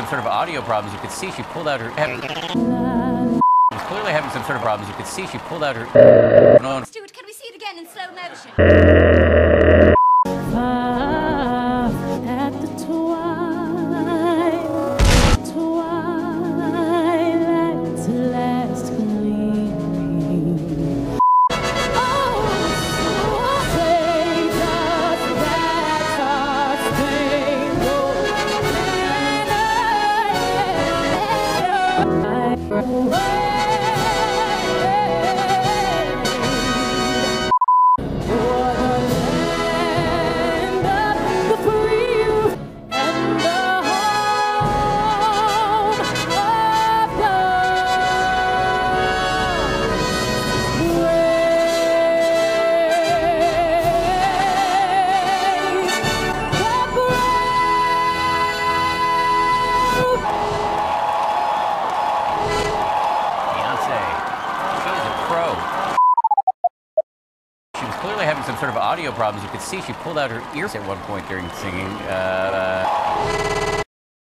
sort of audio problems. You could see she pulled out her. She was clearly having some sort of problems. You could see she pulled out her. No. Stuart, can we see it again in slow motion? At the twilight's last gleaming. Oh, say does that sauce-spangled banner Clearly having some sort of audio problems. You could see she pulled out her ears at one point during singing.